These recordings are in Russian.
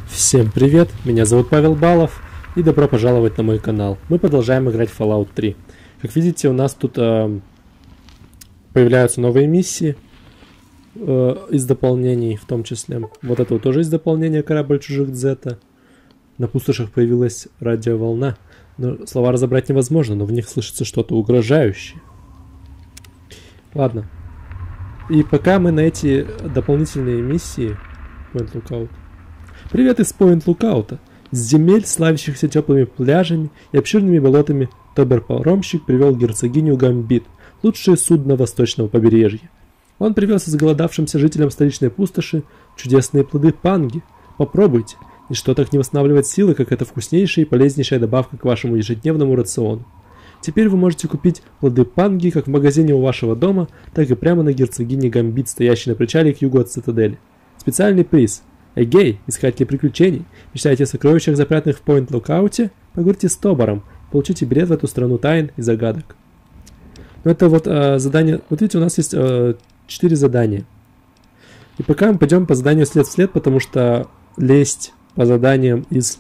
Всем привет, меня зовут Павел Балов и добро пожаловать на мой канал. Мы продолжаем играть в Fallout 3. Как видите, у нас тут появляются новые миссии из дополнений, в том числе. Вот это вот тоже из дополнения «Корабль чужих Дзета». На пустошах появилась радиоволна. Но слова разобрать невозможно, но в них слышится что-то угрожающее. Ладно. И пока мы на эти дополнительные миссии... Point Lookout. Привет из Point Lookout. С земель, славящихся теплыми пляжами и обширными болотами, Тобер-паромщик привел герцогиню Гамбит, лучшее судно восточного побережья. Он привез изголодавшимся жителям столичной пустоши чудесные плоды панги. Попробуйте. Ничто так не восстанавливает силы, как эта вкуснейшая и полезнейшая добавка к вашему ежедневному рациону. Теперь вы можете купить плоды панги как в магазине у вашего дома, так и прямо на герцогине Гамбит, стоящей на причале к югу от цитадели. Специальный приз. Эгей, искатели приключений. Мечтаете о сокровищах, запрятанных в Point Lookout? Поговорите с Тобором. Получите билет в эту страну тайн и загадок. Ну это вот задание. Вот видите, у нас есть 4 задания. И пока мы пойдем по заданию след в след, потому что лезть по заданиям из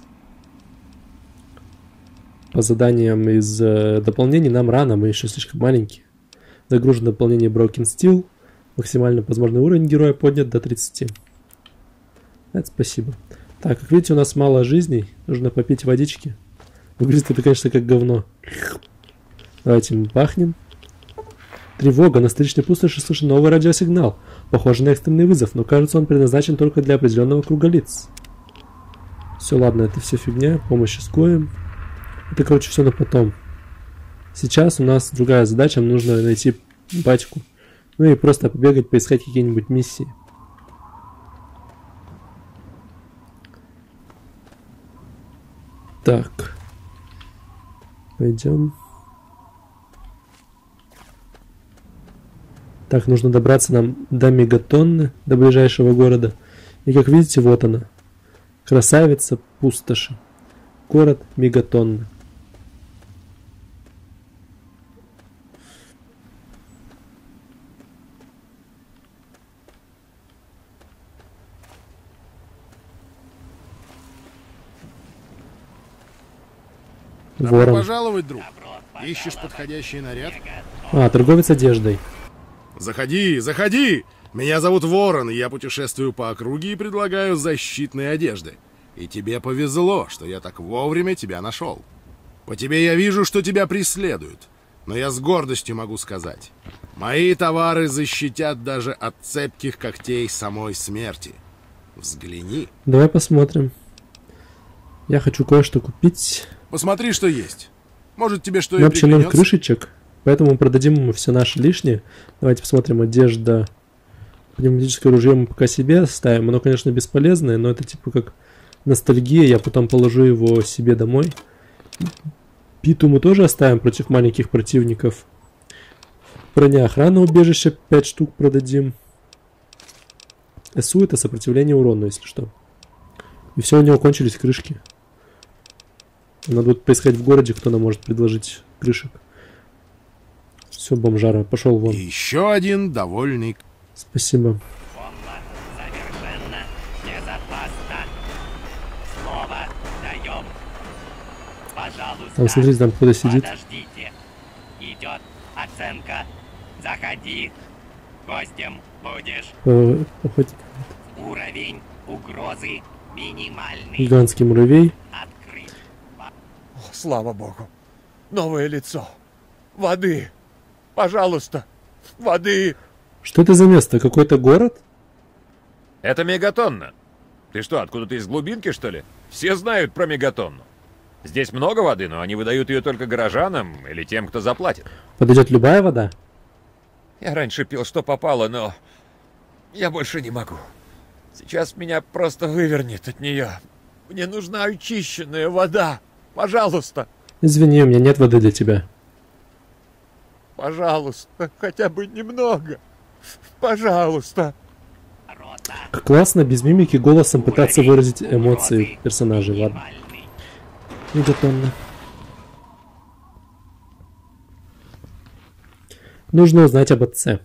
дополнений нам рано, мы еще слишком маленькие. Загружено дополнение Broken Steel. Максимально возможный уровень героя поднят до 30. Это спасибо. Так, как видите, у нас мало жизней. Нужно попить водички. Выглядит это, конечно, как говно. Давайте мы пахнем. Тревога. На столичной пустоши слышен новый радиосигнал. Похоже на экстренный вызов, но кажется, он предназначен только для определенного круга лиц. Все, ладно, это все фигня. Помощь изгоем. Это, короче, все на потом. Сейчас у нас другая задача. Нам нужно найти батьку. Ну и просто побегать, поискать какие-нибудь миссии. Так. Пойдем. Так, нужно добраться нам до Мегатонны, до ближайшего города. И как видите, вот она. Красавица пустоши. Город Мегатонна. Добро пожаловать, друг. Ищешь подходящий наряд? Торговец одеждой. Заходи, заходи! Меня зовут Ворон, и я путешествую по округе и предлагаю защитные одежды. И тебе повезло, что я так вовремя тебя нашел. По тебе я вижу, что тебя преследуют. Но я с гордостью могу сказать, мои товары защитят даже от цепких когтей самой смерти. Взгляни. Давай посмотрим. Я хочу кое-что купить. Посмотри, что есть. Может, тебе что и вообще ноль приглянется? крышечек, поэтому продадим ему все наше лишнее. Давайте посмотрим. Одежда. Пневматическое ружье мы пока себе оставим. Оно, конечно, бесполезное, но это типа как ностальгия. Я потом положу его себе домой. Питу мы тоже оставим против маленьких противников. Броня охраны убежища 5 штук продадим. СУ это сопротивление урону, если что. И все, у него кончились крышки. Надо будет поискать в городе, кто нам может предложить крышек. Все, бомжара, пошел вон. И еще один довольный. Спасибо. Совершенно безопасно. Слово даем. Пожалуйста. Там, смотрите, там кто-то сидит. Подождите. Идет оценка. Заходи. Гостем будешь. Охотник. Уровень угрозы минимальный. Гигантский муравей. Открыт. Слава богу. Новое лицо. Воды. Пожалуйста. Воды. Что это за место? Какой-то город? Это Мегатонна. Ты что, откуда-то из глубинки, что ли? Все знают про Мегатонну. Здесь много воды, но они выдают ее только горожанам или тем, кто заплатит. Подойдет любая вода? Я раньше пил, что попало, но я больше не могу. Сейчас меня просто вывернет от нее. Мне нужна очищенная вода. Пожалуйста. Извини, у меня нет воды для тебя. Пожалуйста. Хотя бы немного. Пожалуйста. Как классно без мимики голосом пытаться выразить эмоции персонажей. Ладно. Мегатонна. Нужно узнать об отце.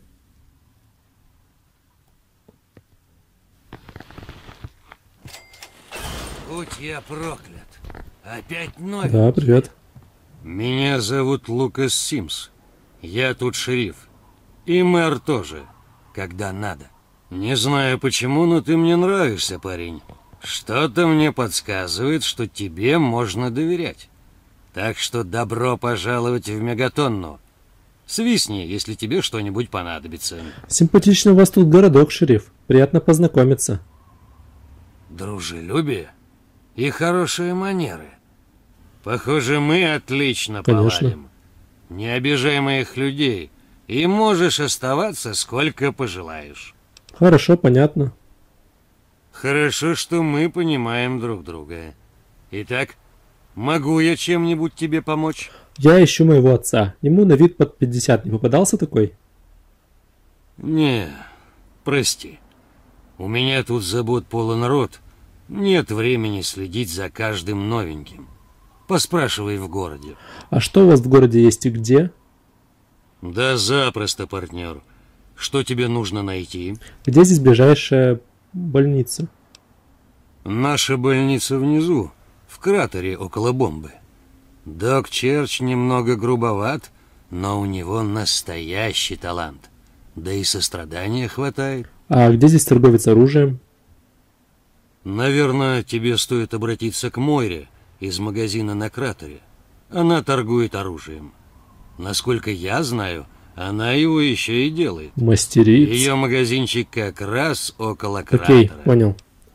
Будь я проклят. Опять новенький. Да, привет. Меня зовут Лукас Симс. Я тут шериф. И мэр тоже, когда надо. Не знаю почему, но ты мне нравишься, парень. Что-то мне подсказывает, что тебе можно доверять. Так что добро пожаловать в Мегатонну. Свистни, если тебе что-нибудь понадобится. Симпатичный у вас тут городок, шериф. Приятно познакомиться. Дружелюбие и хорошие манеры. Похоже, мы отлично Конечно. поладим. Не обижай моих людей, и можешь оставаться сколько пожелаешь. Хорошо, понятно. Хорошо, что мы понимаем друг друга. Итак, могу я чем-нибудь тебе помочь? Я ищу моего отца. Ему на вид под 50 не попадался такой? Не, прости. У меня тут забот полон рот. Нет времени следить за каждым новеньким. Поспрашивай в городе. А что у вас в городе есть и где? Да запросто, партнер. Что тебе нужно найти? Где здесь ближайшая больница? Наша больница внизу, в кратере около бомбы. Док Черч немного грубоват, но у него настоящий талант. Да и сострадания хватает. А где здесь торговец оружием? Наверное, тебе стоит обратиться к Мойре из магазина на кратере. Она торгует оружием. Насколько я знаю, она его еще и делает. Мастерица. Ее магазинчик как раз около кратера. Окей, понял.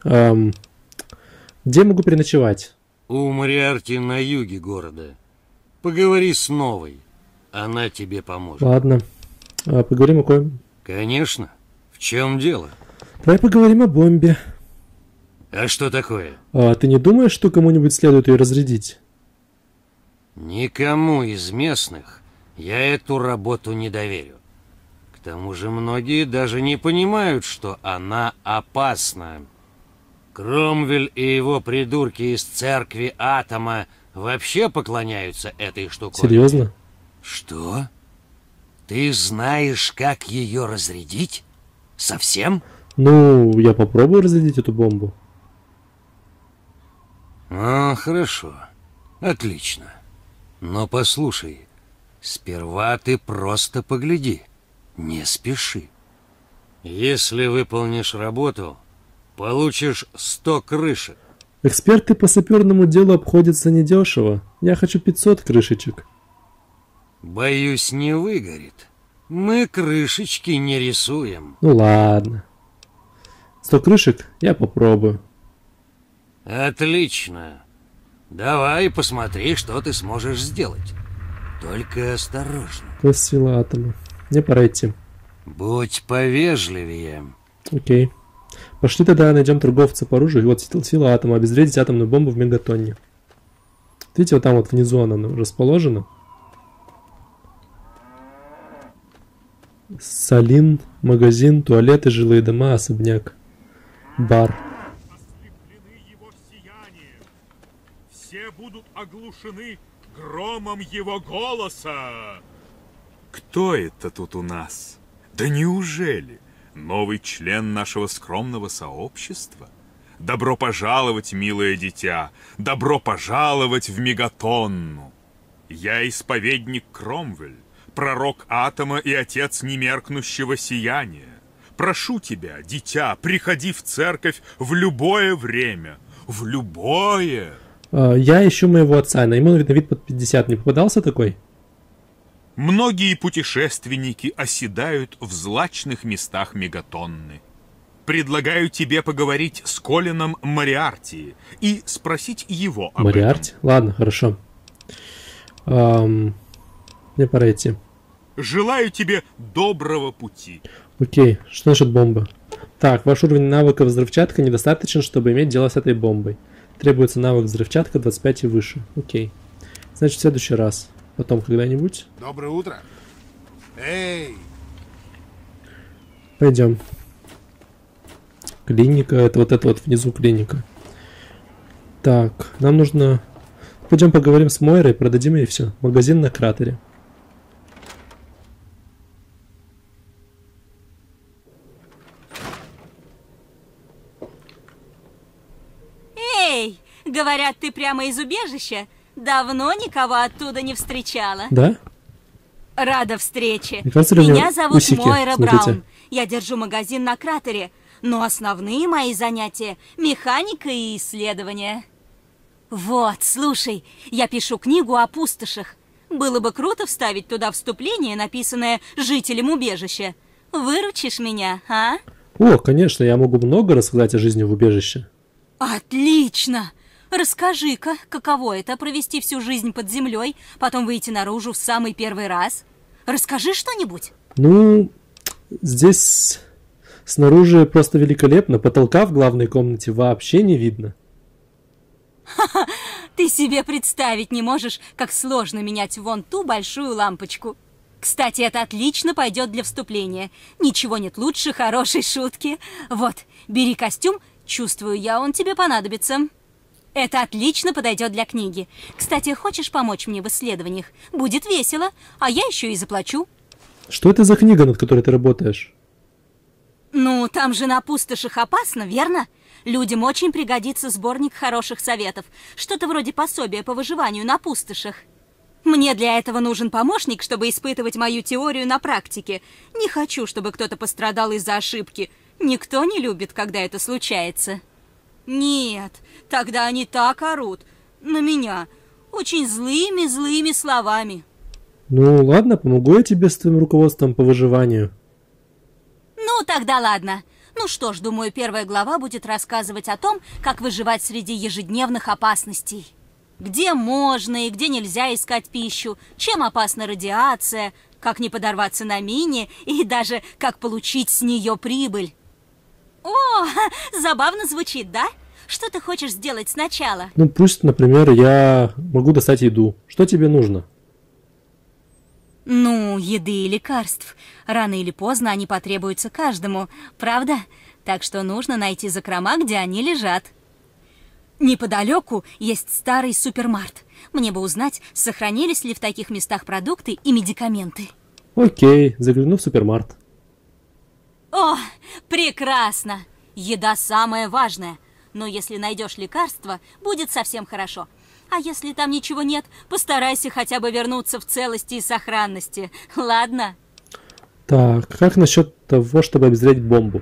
Где могу переночевать? У Мариарти на юге города. Поговори с Новой. Она тебе поможет. Ладно. Поговорим о коем. Конечно. В чем дело? Давай поговорим о бомбе. А что такое? Ты не думаешь, что кому-нибудь следует ее разрядить? Никому из местных я эту работу не доверю. К тому же многие даже не понимают, что она опасна. Кромвель и его придурки из церкви Атома вообще поклоняются этой штуковине. Серьезно? Что? Ты знаешь, как ее разрядить? Совсем? Ну, я попробую разрядить эту бомбу. Хорошо. Отлично. Но послушай, сперва ты просто погляди. Не спеши. Если выполнишь работу, получишь 100 крышек. Эксперты по саперному делу обходятся недешево. Я хочу 500 крышечек. Боюсь, не выгорит. Мы крышечки не рисуем. Ну ладно. 100 крышек я попробую. Отлично. Давай посмотри, что ты сможешь сделать. Только осторожно. Класс сила атома. Мне пора идти. Будь повежливее. Окей. Пошли тогда найдем торговца по оружию. И вот сила атома. Обезвредить атомную бомбу в мегатонне. Видите, вот там вот внизу она расположена. Салин, магазин, туалеты, жилые дома, особняк, бар. Ослеплены его сиянием. Все будут оглушены громом его голоса. Кто это тут у нас? Да неужели новый член нашего скромного сообщества? Добро пожаловать, милое дитя! Добро пожаловать в Мегатонну! Я исповедник Кромвель, пророк Атома и отец немеркнущего сияния. Прошу тебя, дитя, приходи в церковь в любое время. В любое. Я ищу моего отца. На ему на вид под 50. Не попадался такой? Многие путешественники оседают в злачных местах Мегатонны. Предлагаю тебе поговорить с Колином Мориарти и спросить его об Мориарти? этом. Ладно, хорошо. Мне пора идти. Желаю тебе доброго пути. Окей, что насчет бомбы? Так, ваш уровень навыка взрывчатка недостаточен, чтобы иметь дело с этой бомбой. Требуется навык взрывчатка 25 и выше. Окей. Значит, в следующий раз. Потом когда-нибудь. Доброе утро. Эй! Пойдем. Клиника. Это вот внизу клиника. Так, нам нужно... Пойдем поговорим с Мойрой, продадим ей все. Магазин на кратере. Эй, Говорят, ты прямо из убежища? Давно никого оттуда не встречала. Да? Рада встрече. Мне кажется, у него Меня зовут усики, Мойра смотрите. Браун. Я держу магазин на кратере, но основные мои занятия – механика и исследования. Вот, слушай, я пишу книгу о пустошах. Было бы круто вставить туда вступление, написанное жителям убежища. Выручишь меня, а? О, конечно, я могу много рассказать о жизни в убежище. Отлично! Расскажи-ка, каково это провести всю жизнь под землей, потом выйти наружу в самый первый раз? Расскажи что-нибудь. Ну, здесь снаружи просто великолепно. Потолка в главной комнате вообще не видно. Ты себе представить не можешь, как сложно менять вон ту большую лампочку. Кстати, это отлично пойдет для вступления. Ничего нет лучше хорошей шутки. Вот, бери костюм, чувствую я, он тебе понадобится. Это отлично подойдет для книги. Кстати, хочешь помочь мне в исследованиях? Будет весело, а я еще и заплачу. Что это за книга, над которой ты работаешь? Ну, там же на пустошах опасно, верно? Людям очень пригодится сборник хороших советов. Что-то вроде пособия по выживанию на пустошах. Мне для этого нужен помощник, чтобы испытывать мою теорию на практике. Не хочу, чтобы кто-то пострадал из-за ошибки. Никто не любит, когда это случается. Нет, тогда они так орут на меня. Очень злыми словами. Ну, ладно, помогу я тебе с твоим руководством по выживанию. Ну, тогда ладно. Ну что ж, думаю, первая глава будет рассказывать о том, как выживать среди ежедневных опасностей. Где можно и где нельзя искать пищу, чем опасна радиация, как не подорваться на мине и даже как получить с нее прибыль. О, забавно звучит, да? Что ты хочешь сделать сначала? Ну, пусть, например, я могу достать еду. Что тебе нужно? Ну, еды и лекарств. Рано или поздно они потребуются каждому, правда? Так что нужно найти закрома, где они лежат. Неподалеку есть старый супермарт. Мне бы узнать, сохранились ли в таких местах продукты и медикаменты. Окей, загляну в супермарт. О, прекрасно! Еда самое важное. Но если найдешь лекарство, будет совсем хорошо. А если там ничего нет, постарайся хотя бы вернуться в целости и сохранности. Ладно? Так, как насчет того, чтобы обезвредить бомбу?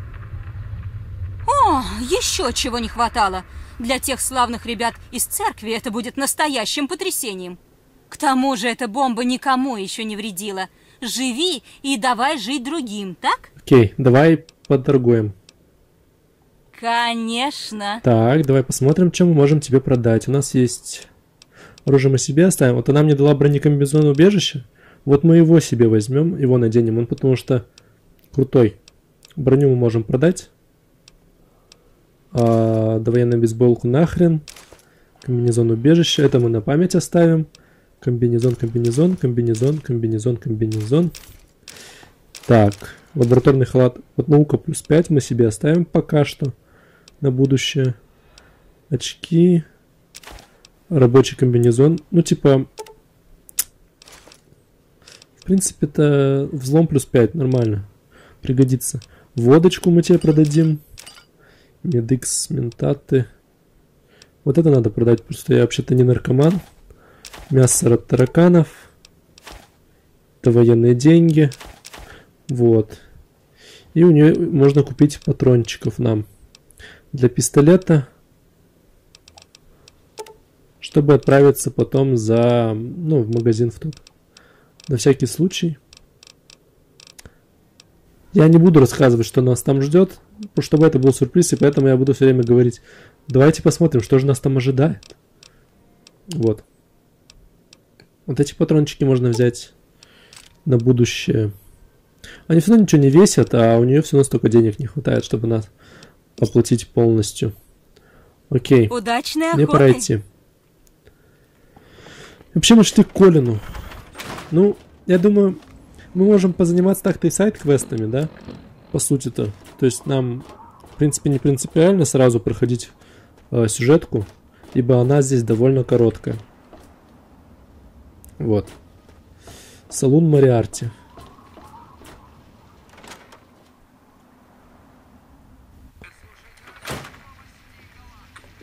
О, еще чего не хватало. Для тех славных ребят из церкви это будет настоящим потрясением. К тому же эта бомба никому еще не вредила. Живи и давай жить другим, так? Окей, давай поторгуем. Конечно. Так, давай посмотрим, что мы можем тебе продать. У нас есть оружие, мы себе оставим. Вот она мне дала бронекомбинезон убежища. Вот мы его себе возьмем, его наденем. Он потому что крутой. Броню мы можем продать. Довоенную бейсболку нахрен. Комбинезон убежища. Это мы на память оставим. Комбинезон. Так, лабораторный халат. Вот наука плюс 5 мы себе оставим пока что. На будущее. Очки. Рабочий комбинезон. Ну, типа... В принципе, это взлом плюс 5. Нормально. Пригодится. Водочку мы тебе продадим. Медикс, ментаты. Вот это надо продать. Просто я вообще-то не наркоман. Мясо от тараканов. Это военные деньги. Вот. И у нее можно купить патрончиков нам. Для пистолета, чтобы отправиться потом за, ну, в магазин в тот. На всякий случай. Я не буду рассказывать, что нас там ждет, чтобы это был сюрприз, и поэтому я буду все время говорить, давайте посмотрим, что же нас там ожидает. Вот. Вот эти патрончики можно взять на будущее. Они все равно ничего не весят, а у нее все равно столько денег не хватает, чтобы нас оплатить полностью. Окей. Удачной охоты. Мне пора идти. Вообще мы шли к Колину. Ну, я думаю, мы можем позаниматься так-то и сайд-квестами, да? По сути-то. То есть нам, в принципе, не принципиально сразу проходить сюжетку, ибо она здесь довольно короткая. Вот. Салун Мориарти.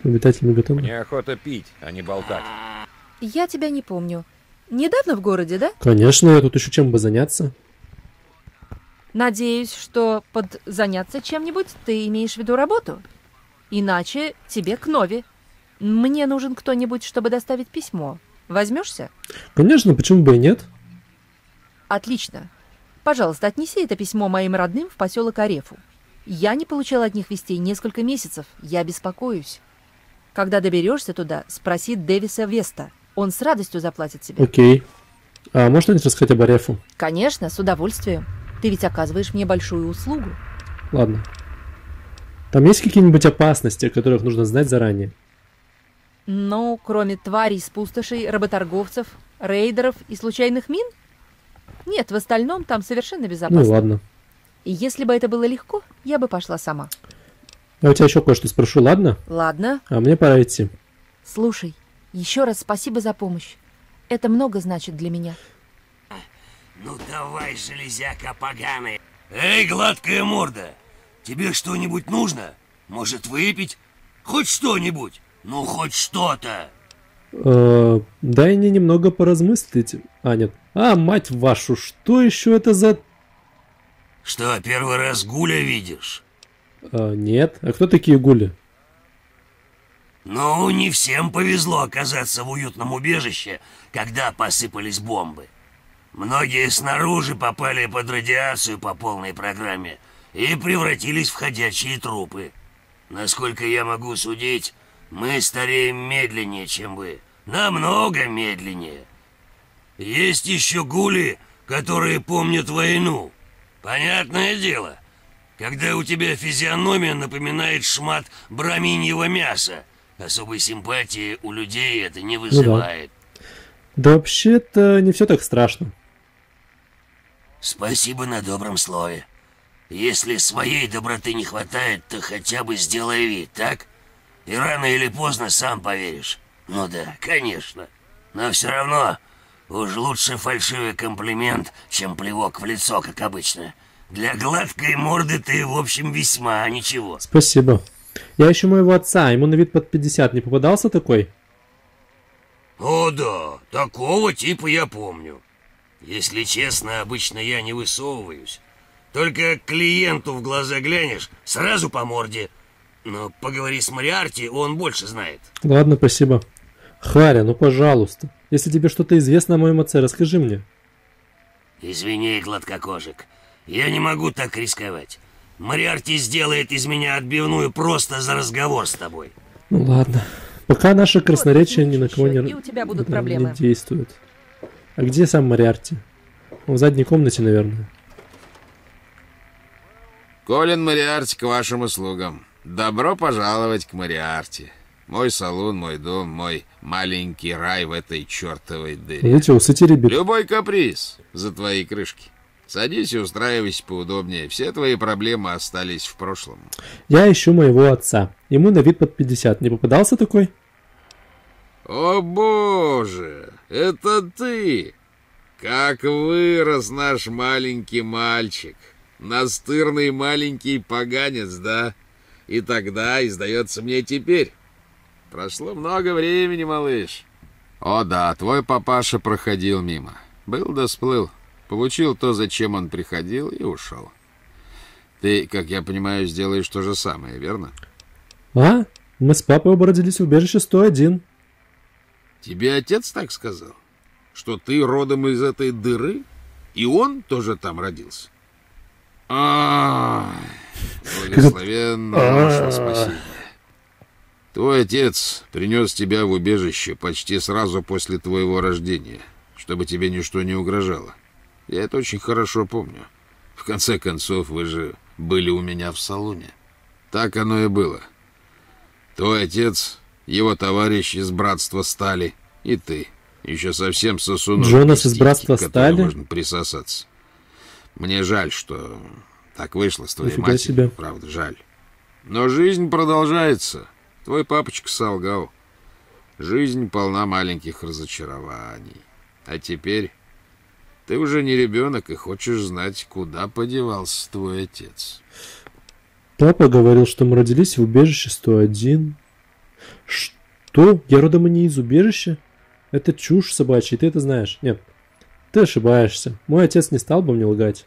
Обитатель Мегатона. Мне охота пить, а не болтать. Я тебя не помню. Недавно в городе, да? Конечно, я тут еще чем бы заняться. Надеюсь, что под заняться чем-нибудь ты имеешь в виду работу. Иначе тебе к Нови. Мне нужен кто-нибудь, чтобы доставить письмо. Возьмешься? Конечно, почему бы и нет? Отлично. Пожалуйста, отнеси это письмо моим родным в поселок Арефу. Я не получала от них вестей несколько месяцев. Я беспокоюсь. Когда доберешься туда, спроси Дэвиса Веста. Он с радостью заплатит тебе. Окей. А можешь что-нибудь рассказать об Арефу? Конечно, с удовольствием. Ты ведь оказываешь мне большую услугу. Ладно. Там есть какие-нибудь опасности, о которых нужно знать заранее? Ну, кроме тварей с пустошей, работорговцев, рейдеров и случайных мин? Нет, в остальном там совершенно безопасно. Ну ладно. И если бы это было легко, я бы пошла сама. Я у тебя еще кое-что спрошу, ладно? Ладно. А мне пора идти. Слушай, еще раз спасибо за помощь. Это много значит для меня. Ну давай, железяка поганый. Эй, гладкая морда, тебе что-нибудь нужно? Может, выпить? Хоть что-нибудь? Ну, хоть что-то. Дай мне немного поразмыслить. А, нет. А, мать вашу, что еще это за... Что, первый раз гуля видишь? Нет. А кто такие гули? Ну, не всем повезло оказаться в уютном убежище, когда посыпались бомбы. Многие снаружи попали под радиацию по полной программе и превратились в ходячие трупы. Насколько я могу судить, мы стареем медленнее, чем вы. Намного медленнее. Есть еще гули, которые помнят войну. Понятное дело, когда у тебя физиономия напоминает шмат браминьего мяса, особой симпатии у людей это не вызывает. Да вообще-то не все так страшно. Спасибо на добром слове. Если своей доброты не хватает, то хотя бы сделай вид, так? И рано или поздно сам поверишь. Ну да, конечно. Но все равно уж лучше фальшивый комплимент, чем плевок в лицо, как обычно. Для гладкой морды ты, в общем, весьма ничего. Спасибо. Я ищу моего отца, ему на вид под 50 не попадался такой? О да, такого типа я помню. Если честно, обычно я не высовываюсь. Только клиенту в глаза глянешь, сразу по морде. Но поговори с Мориарти, он больше знает. Ладно, спасибо. Харя, ну пожалуйста. Если тебе что-то известно о моем отце, расскажи мне. Извини, гладкокожик. Я не могу так рисковать. Мориарти сделает из меня отбивную просто за разговор с тобой. Ну ладно. Пока наше красноречие ни на кого не, и у тебя будут не проблемы. действует. А где сам Мориарти? Он в задней комнате, наверное. Колин Мориарти к вашим услугам. Добро пожаловать к Мориарти. Мой салон, мой дом, мой маленький рай в этой чертовой дыре. Видите, усы теребит. Любой каприз за твои крышки. Садись и устраивайся поудобнее. Все твои проблемы остались в прошлом. Я ищу моего отца. Ему на вид под 50. Не попадался такой? О боже, это ты! Как вырос наш маленький мальчик. Настырный маленький поганец, да? И тогда, и сдается мне теперь. Прошло много времени, малыш. О да, твой папаша проходил мимо. Был да сплыл. Получил то, зачем он приходил, и ушел. Ты, как я понимаю, сделаешь то же самое, верно? А? Мы с папой оба родились в убежище 101. Тебе отец так сказал? Что ты родом из этой дыры? И он тоже там родился? Благословенно ваше спасение. Твой отец принес тебя в убежище почти сразу после твоего рождения, чтобы тебе ничто не угрожало. Я это очень хорошо помню. В конце концов, вы же были у меня в салоне. Так оно и было. Твой отец, его товарищ из братства Стали, и ты. Еще совсем сосунок. Джонас из братства Стали? Можно присосаться. Мне жаль, что так вышло с твоей Нифига матерью. себе. Правда, жаль. Но жизнь продолжается. Твой папочка солгал. Жизнь полна маленьких разочарований. А теперь ты уже не ребенок и хочешь знать, куда подевался твой отец. Папа говорил, что мы родились в убежище 101. Что? Я родом и не из убежища? Это чушь собачья, ты это знаешь. Нет, ты ошибаешься. Мой отец не стал бы мне лгать.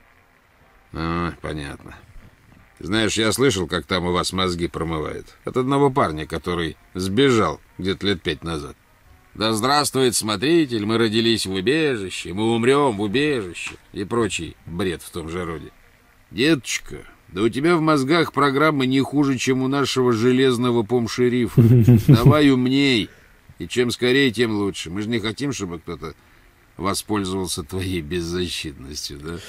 Понятно. Знаешь, я слышал, как там у вас мозги промывают. От одного парня, который сбежал где-то лет 5 назад. Да здравствует смотритель, мы родились в убежище, мы умрем в убежище и прочий бред в том же роде. Деточка, да у тебя в мозгах программы не хуже, чем у нашего железного помшерифа. Давай умней, и чем скорее, тем лучше. Мы же не хотим, чтобы кто-то воспользовался твоей беззащитностью, да?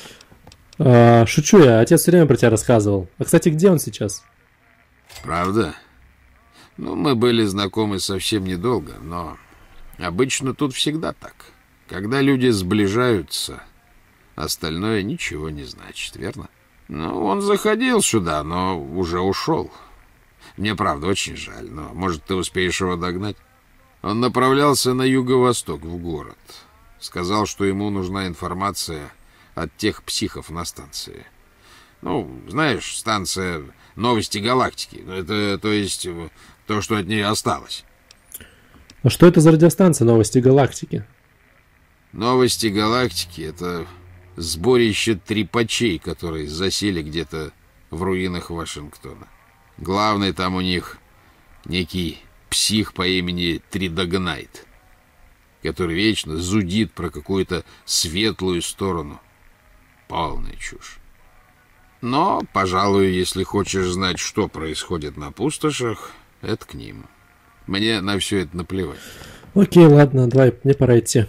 Шучу я, отец все время про тебя рассказывал. А, кстати, где он сейчас? Правда? Ну, мы были знакомы совсем недолго, но обычно тут всегда так. Когда люди сближаются, остальное ничего не значит, верно? Ну, он заходил сюда, но уже ушел. Мне, правда, очень жаль, но, может, ты успеешь его догнать? Он направлялся на юго-восток, в город. Сказал, что ему нужна информация от тех психов на станции. Ну, знаешь, станция «Новости галактики». Это, то есть, то, что от нее осталось. А что это за радиостанция «Новости галактики»? «Новости галактики» — это сборище трепачей, которые засели где-то в руинах Вашингтона. Главный там у них некий псих по имени Тридогнайт, который вечно зудит про какую-то светлую сторону. Полная чушь. Но, пожалуй, если хочешь знать, что происходит на пустошах, это к ним. Мне на все это наплевать. Окей, ладно, давай, мне пора идти.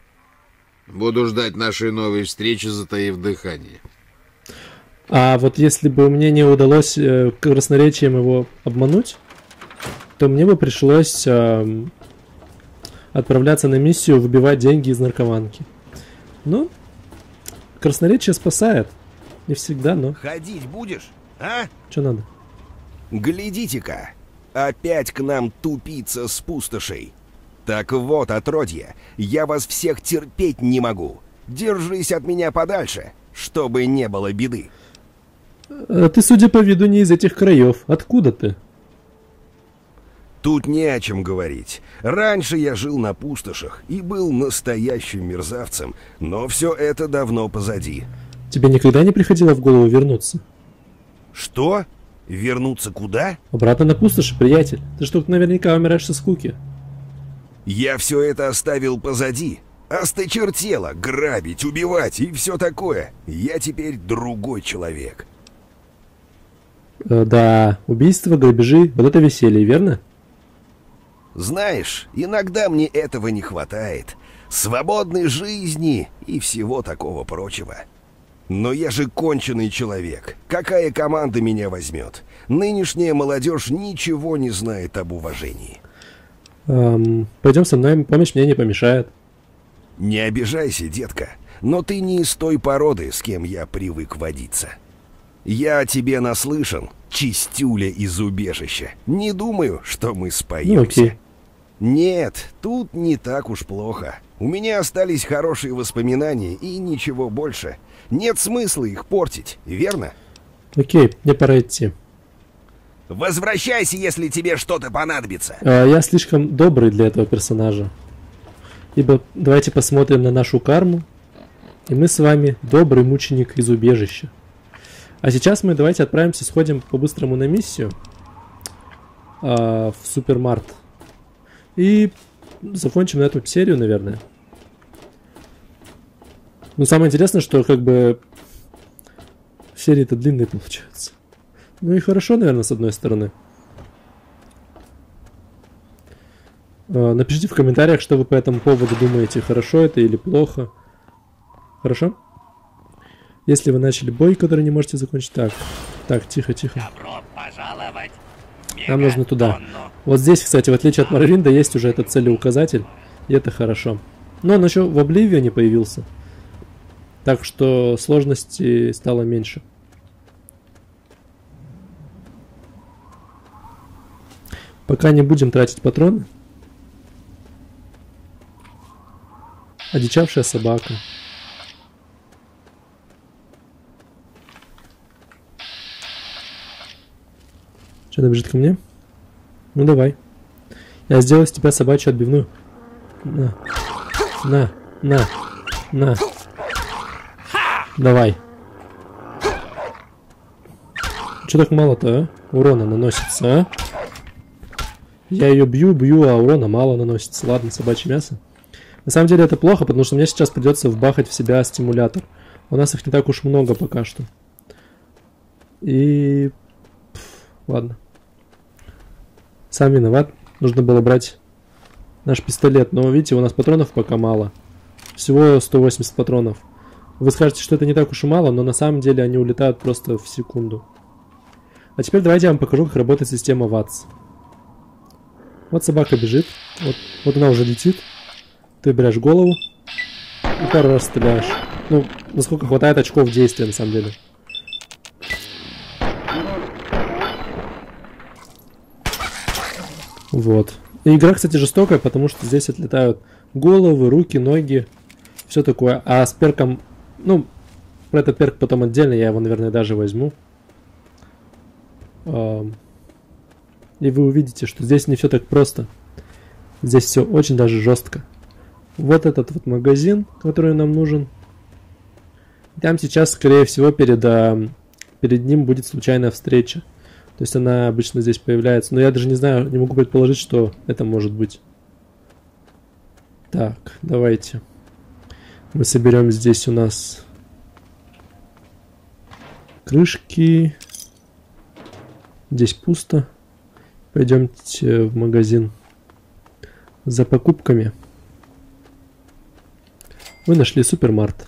Буду ждать нашей новой встречи, затаив дыхание. А вот если бы мне не удалось красноречием его обмануть, то мне бы пришлось отправляться на миссию выбивать деньги из наркоманки. Ну, красноречие спасает. Не всегда, но... Ходить будешь, а? Что надо? Глядите-ка, опять к нам тупица с пустошей. Так вот, отродье, я вас всех терпеть не могу. Держись от меня подальше, чтобы не было беды. Ты, судя по виду, не из этих краев. Откуда ты? Тут не о чем говорить. Раньше я жил на пустошах и был настоящим мерзавцем, но все это давно позади. Тебе никогда не приходило в голову вернуться? Что? Вернуться куда? Обратно на пустоши, приятель. Ты что, наверняка умираешь со скуки. Я все это оставил позади. Осточертело грабить, убивать и все такое. Я теперь другой человек. Да, убийства, грабежи, вот это веселье, верно? Знаешь, иногда мне этого не хватает. Свободной жизни и всего такого прочего. Но я же конченый человек. Какая команда меня возьмет? Нынешняя молодежь ничего не знает об уважении. Пойдем со мной, помощь мне не помешает. Не обижайся, детка, но ты не из той породы, с кем я привык водиться. Я о тебе наслышан, чистюля из убежища. Не думаю, что мы споемся. Нет, тут не так уж плохо. У меня остались хорошие воспоминания и ничего больше. Нет смысла их портить, верно? Окей, мне пора идти. Возвращайся, если тебе что-то понадобится. Я слишком добрый для этого персонажа. Ибо давайте посмотрим на нашу карму. И мы с вами добрый мученик из убежища. А сейчас мы давайте отправимся, сходим по-быстрому на миссию. В Супермарт. И закончим на эту серию, наверное. Но самое интересное, что как бы серии-то длинные получаются. Ну и хорошо, наверное, с одной стороны. Напишите в комментариях, что вы по этому поводу думаете, хорошо это или плохо. Хорошо? Если вы начали бой, который не можете закончить. Так, тихо. Добро пожаловать. Нам нужно туда. Вот здесь, кстати, в отличие от Марвинда, есть уже этот целеуказатель. И это хорошо. Но он еще в Обливионе появился. Так что сложности стало меньше. Пока не будем тратить патроны. Одичавшая собака. Что, она бежит ко мне? Ну давай. Я сделал из тебя собачью отбивную. На. На. На. На. Давай. Че так мало-то, а? Урона наносится, а? Я ее бью, а урона мало наносится. Ладно, собачье мясо. На самом деле это плохо, потому что мне сейчас придется вбахать в себя стимулятор. У нас их не так уж много пока что. И... ладно. Сам виноват. Нужно было брать наш пистолет. Но видите, у нас патронов пока мало. Всего 180 патронов. Вы скажете, что это не так уж и мало, но на самом деле они улетают просто в секунду. А теперь давайте я вам покажу, как работает система ВАТС. Вот собака бежит. Вот она уже летит. Ты берешь голову и пару раз стреляешь. Ну, насколько хватает очков действия, на самом деле. Вот. И игра, кстати, жестокая, потому что здесь отлетают головы, руки, ноги. Все такое. А с перком... ну, про этот перк потом отдельно. Я его, наверное, даже возьму. И вы увидите, что здесь не все так просто. Здесь все очень даже жестко. Вот этот вот магазин, который нам нужен. Там сейчас, скорее всего, перед ним будет случайная встреча. То есть она обычно здесь появляется. Но я даже не знаю, не могу предположить, что это может быть. Так, давайте. Мы соберем здесь у нас крышки. Здесь пусто. Пойдемте в магазин за покупками. Вы нашли супермарт.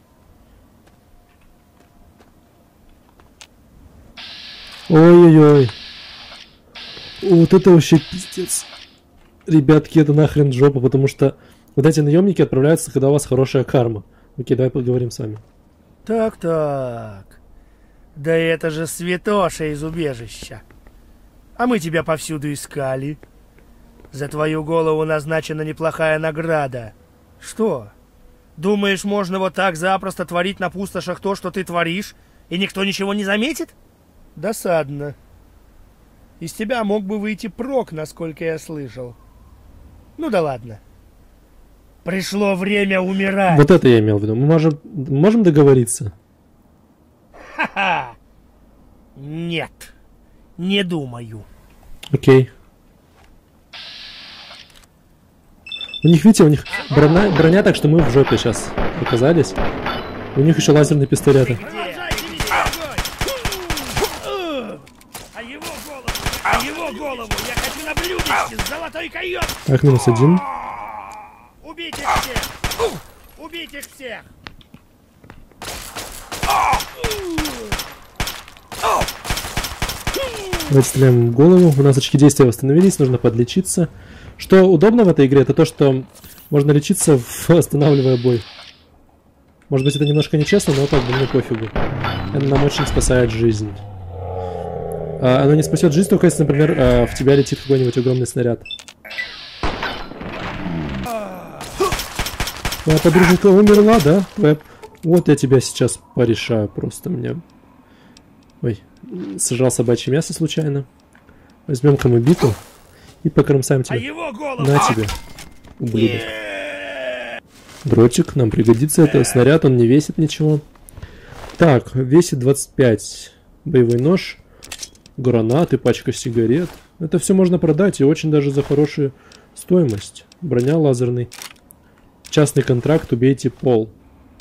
Ой-ой-ой. Вот это вообще пиздец. Ребятки, это нахрен жопа, потому что вот эти наемники отправляются, когда у вас хорошая карма. Окей, давай поговорим с вами. Так. Да это же святоша из убежища. А мы тебя повсюду искали. За твою голову назначена неплохая награда. Что? Думаешь, можно вот так запросто творить на пустошах то, что ты творишь, и никто ничего не заметит? Досадно. Из тебя мог бы выйти прок, насколько я слышал. Ну да ладно. Пришло время умирать. Вот это я имел в виду. Мы можем договориться? Ха-ха. Нет. Не думаю. Окей. У них, видите, у них броня, так что мы в жопе сейчас оказались. У них еще лазерные пистолеты. А его голову я хочу на блюдечке с золотой каемочкой. Так, -1. Убить их всех! Убить их всех! Давайте стреляем в голову. У нас очки действия восстановились, нужно подлечиться. Что удобно в этой игре, это то, что можно лечиться, останавливая бой. Может быть, это немножко нечестно, но как бы мне пофигу. Это нам очень спасает жизнь. Оно не спасет жизнь, только если, например, в тебя летит какой-нибудь огромный снаряд. Твоя подружка умерла, да? Вот я тебя сейчас порешаю просто мне. Ой, сожрал собачье мясо случайно. Возьмем камыбиту и покромсаем тебя. На тебе, ублюдок. Дротик, нам пригодится это. Снаряд, он не весит ничего. Так, весит 25. Боевой нож, гранаты, пачка сигарет. Это все можно продать и очень даже за хорошую стоимость. Броня лазерный. Частный контракт, убейте Пол.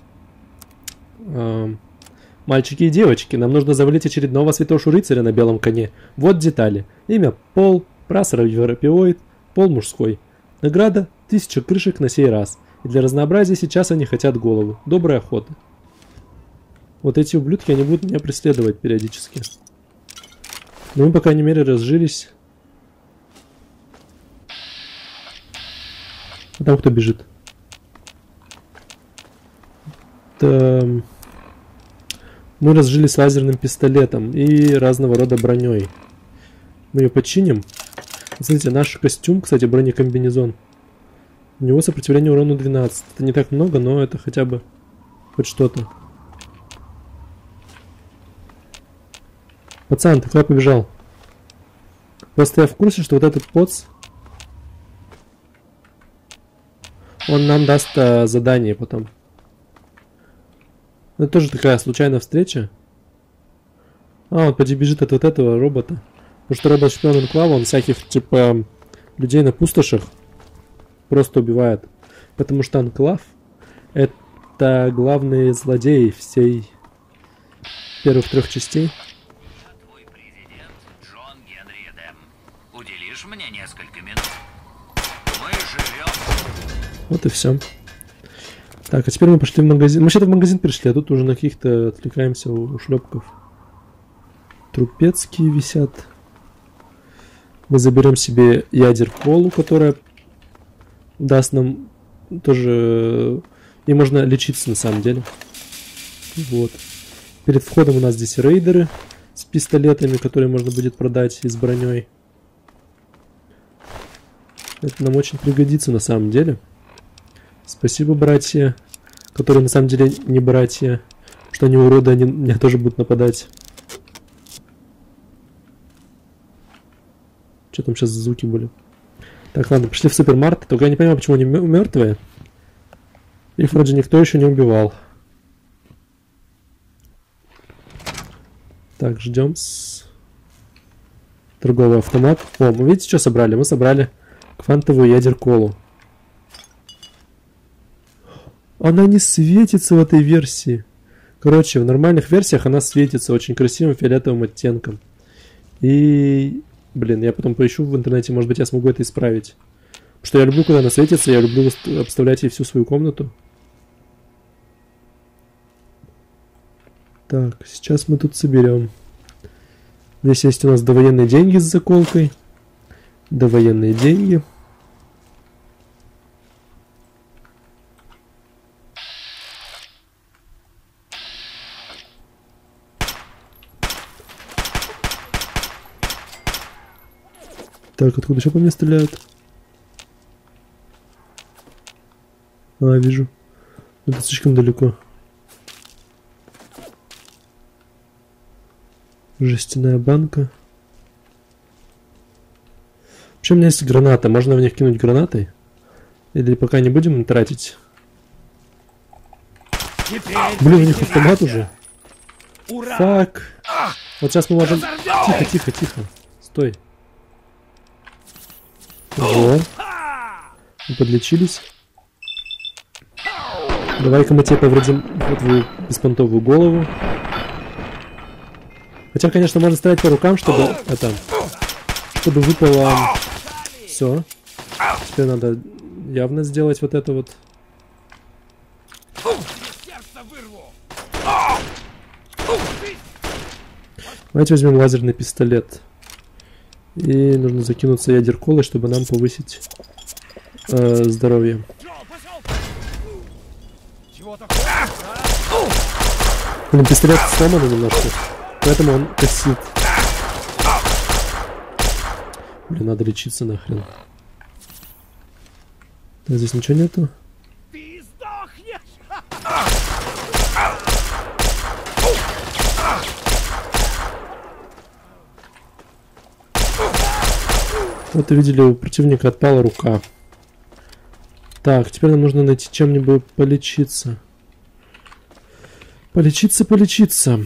Мальчики и девочки, нам нужно завалить очередного святошу рыцаря на белом коне. Вот детали. Имя Пол, прасор европеоид, Пол мужской. Награда 1000 крышек на сей раз. И для разнообразия сейчас они хотят голову. Доброй охоты. Вот эти ублюдки, они будут меня преследовать периодически. Но мы, по крайней мере, разжились. А там кто бежит? Мы разжились лазерным пистолетом и разного рода броней. Мы ее починим. Смотрите, наш костюм, кстати, бронекомбинезон. У него сопротивление урону 12. Это не так много, но это хотя бы хоть что-то. Пацан, ты куда побежал? Просто я в курсе, что вот этот поц Он нам даст задание потом. Это тоже такая случайная встреча. А, он поди бежит от вот этого робота. Потому что робот-шпион Энклава, он всяких, типа, людей на пустошах просто убивает. Потому что Энклав — это главные злодеи всей первых 3 частей. Твой президент Джон Генри Эдем. Уделишь мне несколько минут? Мы живем. Вот и все. Так, а теперь мы пошли в магазин. Мы вообще-то в магазин пришли, а тут уже на каких-то отвлекаемся у шлепков. Трупецкие висят. Мы заберем себе ядер-колу, которая даст нам тоже... И можно лечиться на самом деле. Вот. Перед входом у нас здесь рейдеры с пистолетами, которые можно будет продать и с броней. Это нам очень пригодится на самом деле. Спасибо, братья, которые на самом деле не братья, что они уроды, они меня тоже будут нападать. Что там сейчас за звуки были? Так, ладно, пошли в супермаркет. Только я не понимаю, почему они мертвые. Их вроде никто еще не убивал. Так, ждем. Торговый автомат. О, мы видите, что собрали? Мы собрали квантовую ядер-колу. Она не светится в этой версии. Короче, в нормальных версиях она светится очень красивым фиолетовым оттенком. И... Блин, я потом поищу в интернете, может быть, я смогу это исправить. Потому что я люблю, когда она светится, я люблю обставлять ей всю свою комнату. Так, сейчас мы тут соберем. Здесь есть у нас довоенные деньги с заколкой. Довоенные деньги. Так, откуда еще по мне стреляют? А, вижу. Это слишком далеко. Жестяная банка. Вообще у меня есть граната. Можно в них кинуть гранатой? Или пока не будем тратить? Блин, у них автомат уже. Фак. Вот сейчас мы можем... Тихо, тихо, тихо. Стой. Ого. Мы подлечились. Давай-ка мы тебе повредим твою беспонтовую голову. Хотя, конечно, можно стрелять по рукам, чтобы это... Чтобы выпало... Все. Теперь надо явно сделать вот это вот. Давайте возьмем лазерный пистолет. И нужно закинуться ядер-колой, чтобы нам повысить здоровье. Блин, пистолет сломан немножко, поэтому он косит. Блин, надо лечиться нахрен. Да, здесь ничего нету. Вот видели, у противника отпала рука. Так, теперь нам нужно найти чем-нибудь полечиться. Полечиться.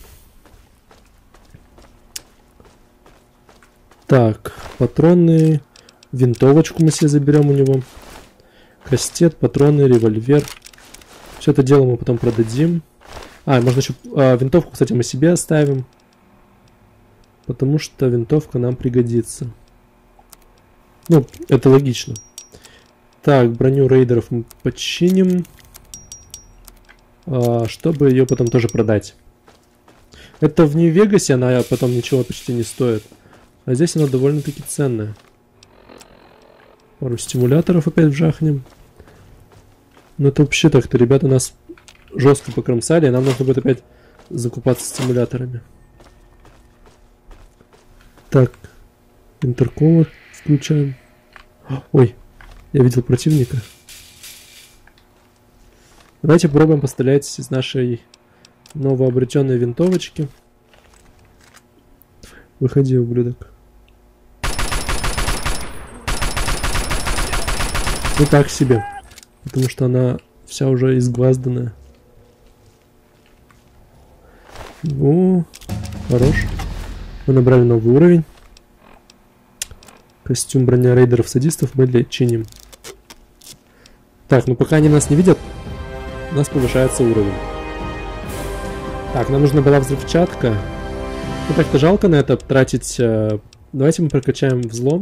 Так, патроны. Винтовочку мы себе заберем у него. Кастет, патроны, револьвер. Все это дело мы потом продадим. А, можно еще... винтовку, кстати, мы себе оставим. Потому что винтовка нам пригодится. Ну, это логично. Так, броню рейдеров мы починим. Чтобы ее потом тоже продать. Это в Нью-Вегасе она потом ничего почти не стоит. А здесь она довольно-таки ценная. Пару стимуляторов опять вжахнем. Ну это вообще так-то, ребята нас жестко покромсали, и нам нужно будет опять закупаться стимуляторами. Так, интерком включаем. Ой, я видел противника. Давайте попробуем пострелять из нашей новообретенной винтовочки. Выходи, ублюдок. Ну так себе. Потому что она вся уже изгвазданная. О, хорош. Мы набрали новый уровень. Костюм броня рейдеров-садистов мы чиним. Так, ну пока они нас не видят, у нас повышается уровень. Так, нам нужна была взрывчатка. Ну так-то жалко на это тратить. Давайте мы прокачаем взлом.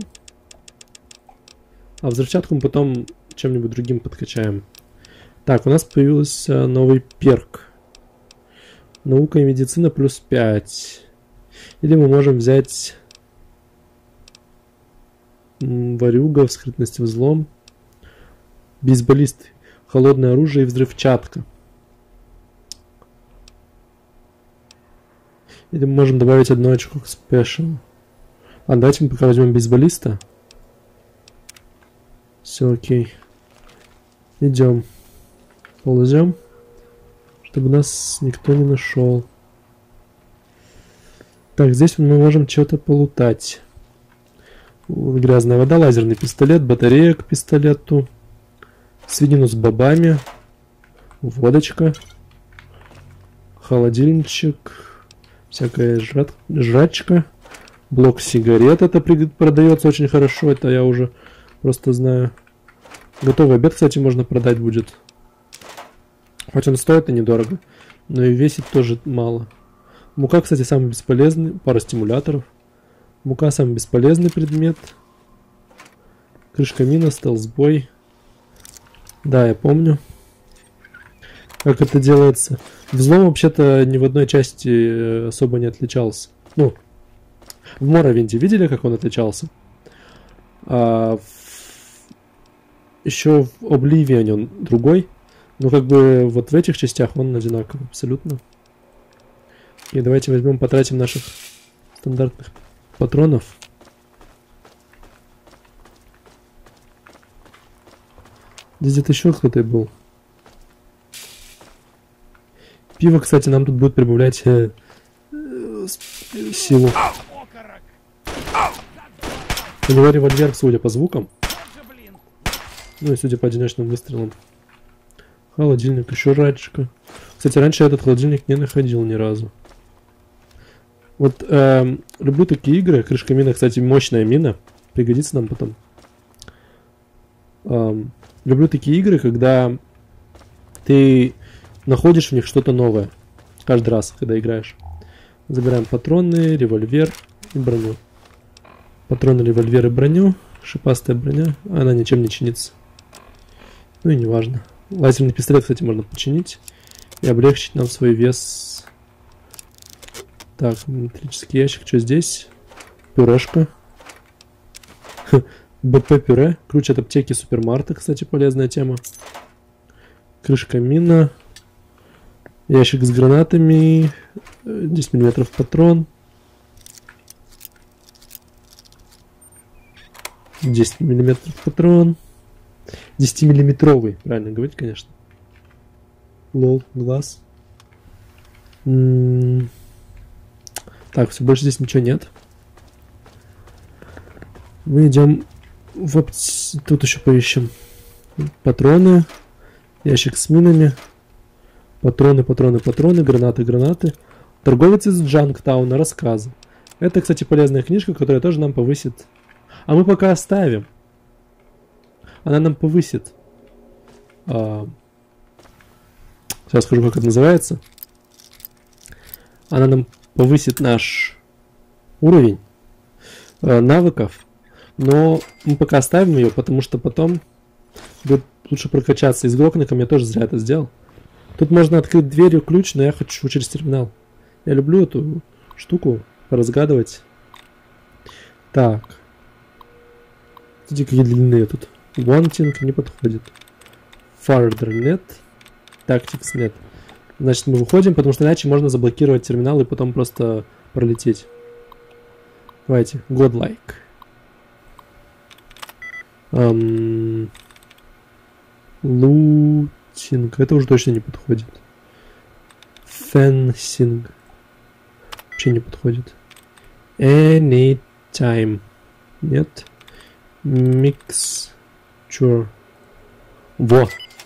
А взрывчатку мы потом чем-нибудь другим подкачаем. Так, у нас появился новый перк. Наука и медицина плюс 5. Или мы можем взять ворюга, скрытность, взлом, бейсболист, холодное оружие и взрывчатка. Или мы можем добавить одно очко к спешл. А давайте мы пока возьмем бейсболиста. Все окей. Идем. Ползем, чтобы нас никто не нашел. Так, здесь мы можем что-то полутать. Грязная вода, лазерный пистолет, батарея к пистолету, свинину с бобами, водочка, холодильничек, всякая жрачка, блок сигарет. Это продается очень хорошо, это я уже просто знаю. Готовый обед, кстати, можно продать будет. Хоть он стоит и недорого, но и весит тоже мало. Мука, кстати, самый бесполезный. Пара стимуляторов. Мука самый бесполезный предмет. Крышка мина, стелсбой. Да, я помню, как это делается. Взлом вообще-то ни в одной части особо не отличался. Ну, в Моровинде видели, как он отличался? Еще в Обливионе он другой. Но как бы вот в этих частях он одинаковый абсолютно. И давайте возьмем, потратим наших стандартных патронов. Здесь где-то еще кто-то был. Пиво, кстати, нам тут будет прибавлять силу. У него револьвер, судя по звукам. Ну и судя по одиночным выстрелам. Холодильник, еще жрачка. Кстати, раньше я этот холодильник не находил ни разу. Вот люблю такие игры. Крышка мина, кстати, мощная мина. Пригодится нам потом. Люблю такие игры, когда ты находишь в них что-то новое. Каждый раз, когда играешь. Забираем патроны, револьвер и броню. Патроны, револьвер и броню. Шипастая броня. Она ничем не чинится. Ну и не важно. Лазерный пистолет, кстати, можно починить. И облегчить нам свой вес. Так, металлический ящик. Что здесь? Пюрешка. БП-пюре. Ключ от аптеки Супермарта, кстати, полезная тема. Крышка мина. Ящик с гранатами. 10 мм патрон. 10 мм патрон. 10-миллиметровый, правильно говорить, конечно. Лол, глаз. Так, все, больше здесь ничего нет. Мы идем в тут еще поищем патроны, ящик с минами, патроны, гранаты. Торговец из Джанктауна, рассказы. Это, кстати, полезная книжка, которая тоже нам повысит. А мы пока оставим. Она нам повысит. Сейчас скажу, как это называется. Она нам повысит наш уровень навыков. Но мы пока оставим ее, потому что потом будет лучше прокачаться. И с грокником я тоже зря это сделал. Тут можно открыть дверью ключ, но я хочу через терминал. Я люблю эту штуку разгадывать. Так. Смотрите, какие длинные тут. Wanting не подходит. Farther нет. Tactics нет. Значит, мы выходим, потому что иначе можно заблокировать терминал и потом просто пролететь. Давайте. Godlike. Looting. Это уже точно не подходит. Fencing. Вообще не подходит. Anytime. Нет. Mixture. Во.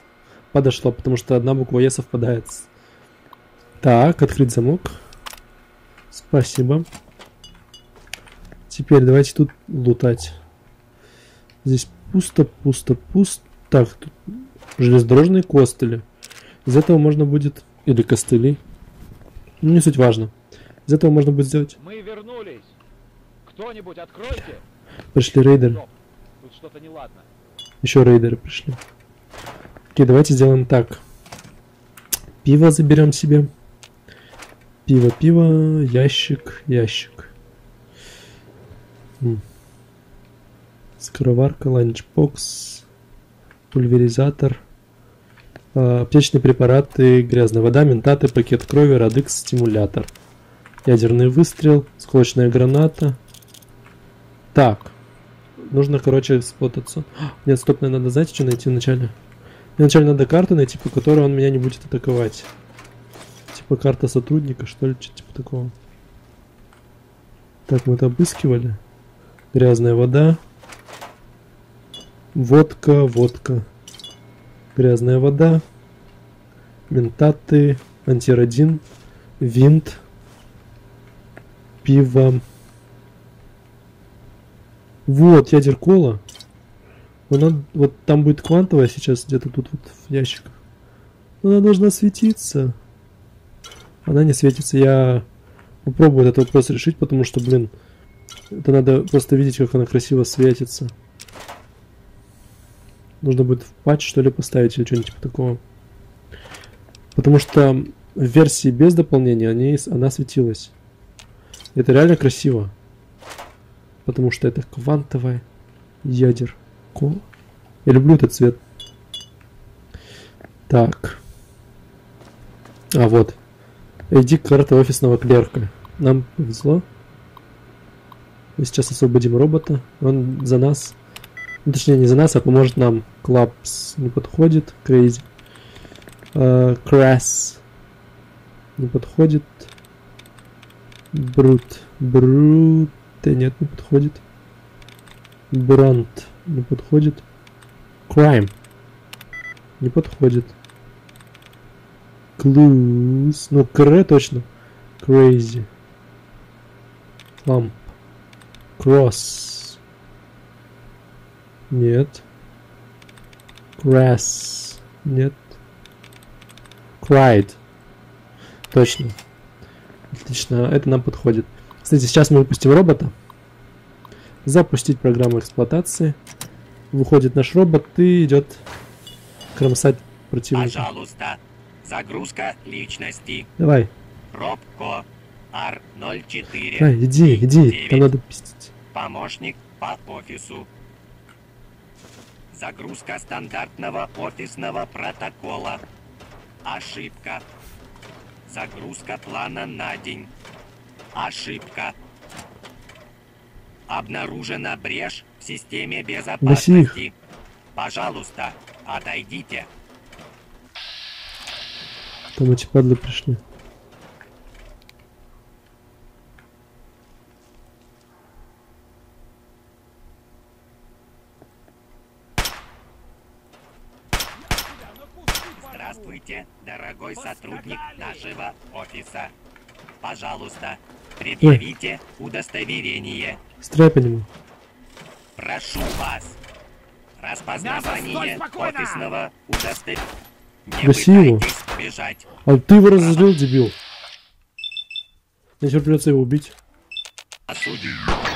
подошло, потому что одна буква Е совпадает. Так, открыть замок. Спасибо. Теперь давайте тут лутать. Здесь пусто, пусто, пусто. Так, тут железнодорожные костыли. Из этого можно будет... Или костыли. Ну, не суть важно. Из этого можно будет сделать... Мы вернулись. Кто-нибудь откройте. Пришли рейдеры. Тут что-то неладно. Еще рейдеры пришли. Окей, давайте сделаем так. Пиво заберем себе. Пиво, пиво, ящик, ящик. Скороварка, ланчбокс, пульверизатор, аптечные препараты, грязная вода, ментаты, пакет крови, радикс, стимулятор. Ядерный выстрел, сколочная граната. Так. Нужно, короче, спотаться. Нет, стоп, мне надо, знаете, что найти вначале? Мне вначале надо карту найти, по которой он меня не будет атаковать. Типа карта сотрудника, что ли, что-то типа такого. Так, мы это обыскивали. Грязная вода. Водка, водка. Грязная вода. Ментаты. Антирадин. Винт. Пиво. Вот, ядеркола. Она, вот там будет квантовая сейчас, где-то тут вот в ящиках. Она должна светиться. Она не светится. Я попробую этот вопрос решить, потому что, блин, это надо просто видеть, как она красиво светится. Нужно будет в патч, что ли, поставить или что-нибудь типа такого. Потому что в версии без дополнения она светилась. Это реально красиво. Потому что это квантовая ядерка. Я люблю этот цвет. Так. А вот. Иди карта офисного клерка. Нам повезло. Мы сейчас освободим робота. Он за нас. Ну, точнее, не за нас, а поможет нам. Клапс не подходит. Крейзи. Красс не подходит. Брут. Брут. Нет, не подходит. Брант не подходит. Крайм не подходит. Клуз. Ну, Кр точно. Crazy. Ламп. Кросс. Нет. Красс. Нет. Крайд. Точно. Отлично, это нам подходит. Кстати, сейчас мы выпустим робота. Запустить программу эксплуатации. Выходит наш робот и идет кромсать противника. Пожалуйста, загрузка личности. Давай. Робко R04. Давай, иди, там надо пиздить. Помощник по офису. Загрузка стандартного офисного протокола. Ошибка. Загрузка плана на день. Ошибка. Обнаружена брешь в системе безопасности. Пожалуйста, отойдите. Там эти падлы пришли. Здравствуйте, дорогой сотрудник нашего офиса. Пожалуйста, предъявите удостоверение. Стреляй по нему. Прошу вас. Распознавание офисного удостоверения. Не Гаси его. пытайтесь бежать. А ты его разозлил, дебил. Мне теперь придется его убить. Осудим.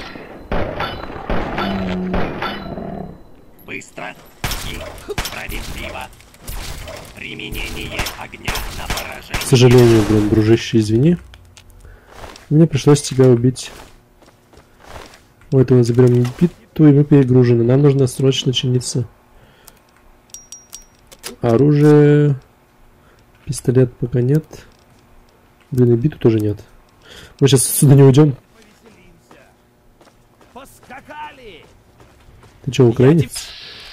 Быстро и справедливо. Применение огня на поражение. К сожалению, блин, дружище, извини. Мне пришлось тебя убить. У этого заберем биту, и мы перегружены. Нам нужно срочно чиниться. Оружие. Пистолет пока нет. Блин, и биту тоже нет. Мы сейчас отсюда не уйдем. Ты что, украинец?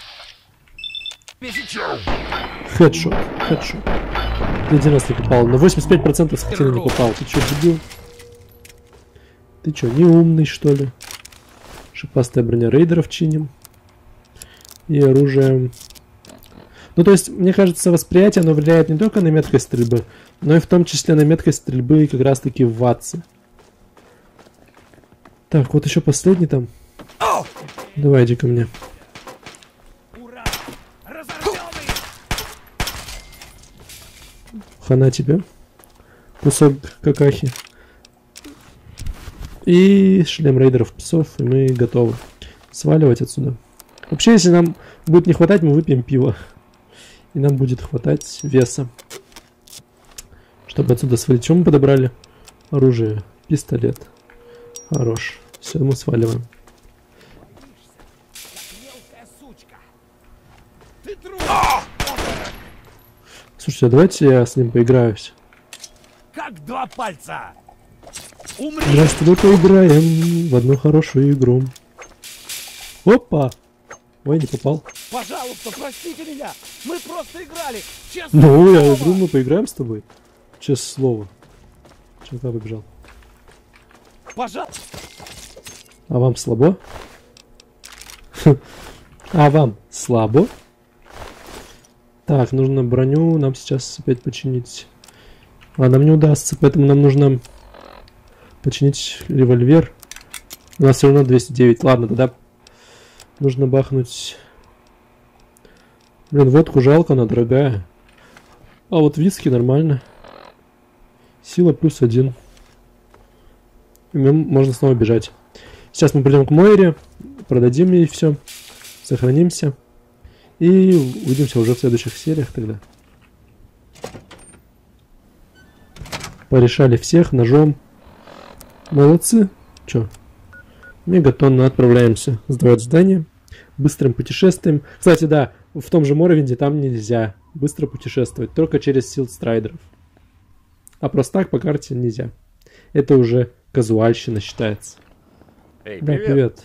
Хедшот, хедшот. Ты один раз не попал. На 85% скотина не попал. Ты что, дебил? Ты что, не умный, что ли? Шипастая броня рейдеров чиним. И оружие. Ну, то есть, мне кажется, восприятие, оно влияет не только на меткость стрельбы, но и в том числе на меткость стрельбы как раз-таки в ватсе. Так, вот еще последний там. Давай, иди ко мне. Хана тебе. Кусок какахи. И шлем рейдеров псов, и мы готовы сваливать отсюда. Вообще, если нам будет не хватать, мы выпьем пиво. И нам будет хватать веса. Чтобы отсюда свалить. Чем мы подобрали? Оружие. Пистолет. Хорош. Все, мы сваливаем. Слушайте, а давайте я с ним поиграюсь. Как два пальца. Мы с тобой поиграем в одну хорошую игру. Опа! Ой, не попал. Пожалуйста, простите меня. Мы просто играли. Честное Ну, слово. я игру, мы поиграем с тобой. Честное слово. Чего побежал? Пожалуйста. А вам слабо? А вам слабо? Так, нужно броню нам сейчас опять починить. А нам не удастся, поэтому нам нужно починить револьвер. У нас все равно 209. Ладно, тогда нужно бахнуть. Блин, водку жалко, она дорогая. А вот виски нормально. Сила +1. И можно снова бежать. Сейчас мы придем к Мойре, продадим ей все, сохранимся. И увидимся уже в следующих сериях тогда. Порешали всех ножом. Молодцы. Чё? Мегатонно отправляемся сдавать здание. Быстрым путешествием. Кстати, да, в том же Моровинде там нельзя быстро путешествовать. Только через силд-страйдеров. А просто так по карте нельзя. Это уже казуальщина считается. Эй, да, привет. привет.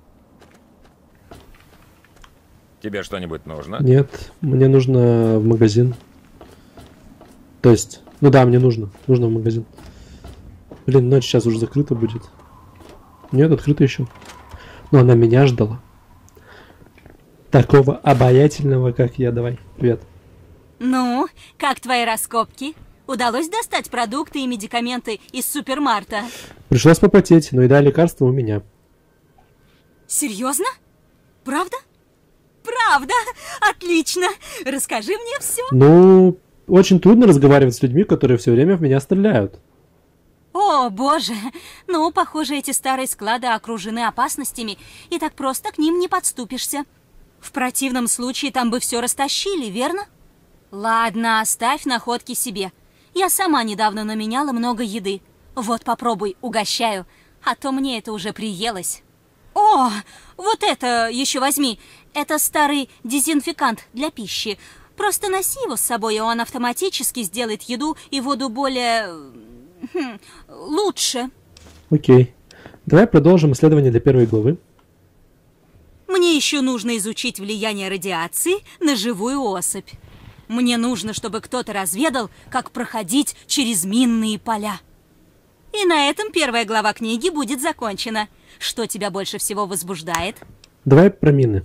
Тебе что-нибудь нужно? Нет, мне нужно в магазин. То есть, ну да, мне нужно. Нужно в магазин. Блин, ночь сейчас уже закрыта будет. Нет, открыто еще. Но она меня ждала. Такого обаятельного, как я. Давай, привет. Ну, как твои раскопки? Удалось достать продукты и медикаменты из супермарта? Пришлось попотеть, но еда и лекарства у меня. Серьезно? Правда? Правда? Отлично! Расскажи мне все. Ну, очень трудно разговаривать с людьми, которые все время в меня стреляют. О, боже! Ну, похоже, эти старые склады окружены опасностями, и так просто к ним не подступишься. В противном случае там бы все растащили, верно? Ладно, оставь находки себе. Я сама недавно наменяла много еды. Вот попробуй, угощаю, а то мне это уже приелось. О, вот это еще возьми. Это старый дезинфекант для пищи. Просто носи его с собой, и он автоматически сделает еду и воду более... лучше. Окей. Давай продолжим исследование для первой главы. Мне еще нужно изучить влияние радиации на живую особь. Мне нужно, чтобы кто-то разведал, как проходить через минные поля. И на этом первая глава книги будет закончена. Что тебя больше всего возбуждает? Давай про мины.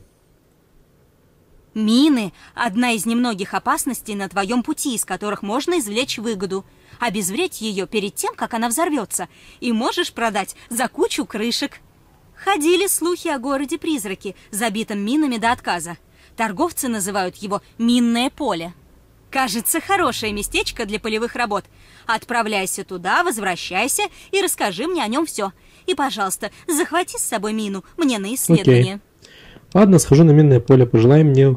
Мины – одна из немногих опасностей на твоем пути, из которых можно извлечь выгоду. Обезвредь ее перед тем, как она взорвется, и можешь продать за кучу крышек. Ходили слухи о городе-призраке, забитом минами до отказа. Торговцы называют его «минное поле». Кажется, хорошее местечко для полевых работ. Отправляйся туда, возвращайся и расскажи мне о нем все. И, пожалуйста, захвати с собой мину мне на исследование. Ладно, схожу на минное поле. Пожелай мне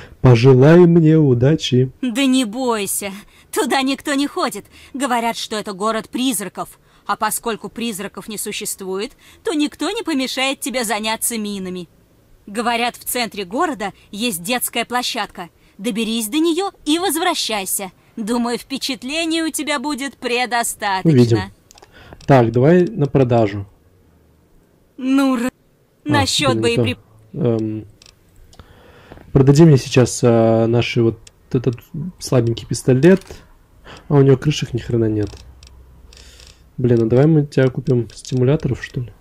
удачи. Да не бойся. Туда никто не ходит. Говорят, что это город призраков. А поскольку призраков не существует, то никто не помешает тебе заняться минами. Говорят, в центре города есть детская площадка. Доберись до нее и возвращайся. Думаю, впечатлений у тебя будет предостаточно. Увидим. Так, давай на продажу. Ну, насчет боеприпасов. Продади мне сейчас наш вот этот слабенький пистолет. А у него крышек ни хрена нет. Блин, а давай мы тебя купим стимуляторов, что ли?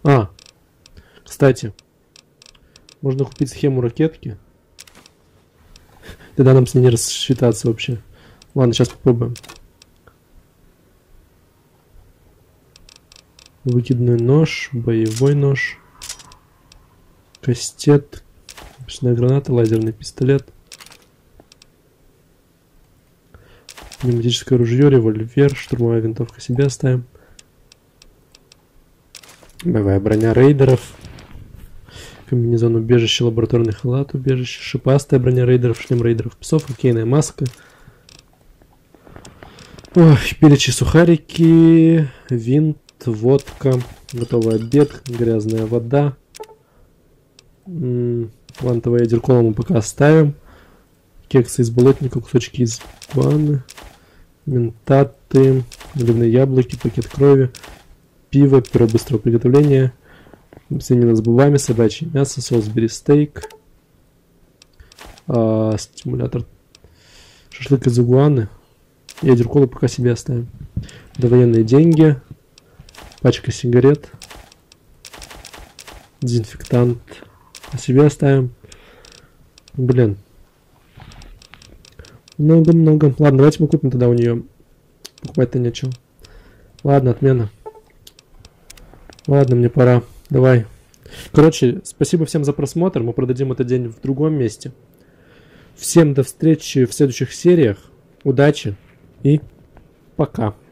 Кстати, можно купить схему ракетки. Тогда нам с ней не рассчитаться вообще. Ладно, сейчас попробуем. Выкидной нож, боевой нож, кастет, обычная граната, лазерный пистолет, пневматическое ружье, револьвер, штурмовая винтовка себе оставим. Боевая броня рейдеров, комбинезон убежище, лабораторный халат убежище, шипастая броня рейдеров, шлем рейдеров псов, хоккейная маска. Ой, перечи, сухарики, винт, водка, готовый обед, грязная вода. Квантовый ядеркола мы пока оставим. Кексы из болотника, кусочки из ванны, ментаты, наливные яблоки, пакет крови, пиво, пюре быстрого приготовления, свинина с бубами, собачье мясо, Солсбери стейк, стимулятор, шашлык из игуаны. Ядерколу пока себе оставим. Довоенные деньги, пачка сигарет, дезинфектант себе оставим. Блин. Много-много. Ладно, давайте мы купим тогда у нее. Покупать-то нечего. Ладно, отмена. Ладно, мне пора. Давай. Короче, спасибо всем за просмотр. Мы продадим этот день в другом месте. Всем до встречи в следующих сериях. Удачи и пока.